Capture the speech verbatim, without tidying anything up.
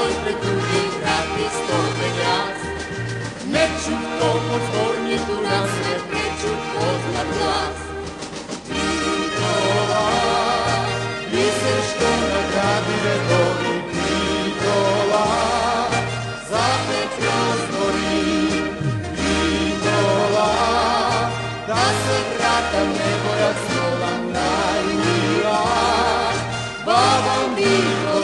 tvoj pred drugi vrati stope glas. Nečutko pozvornje tu na svet, nečutko zna glas. Nikola, vi se što nagradi vedovi, Nikola, zapet razgori, Nikola, da se vrata neboja sola najmila, babom Nikola.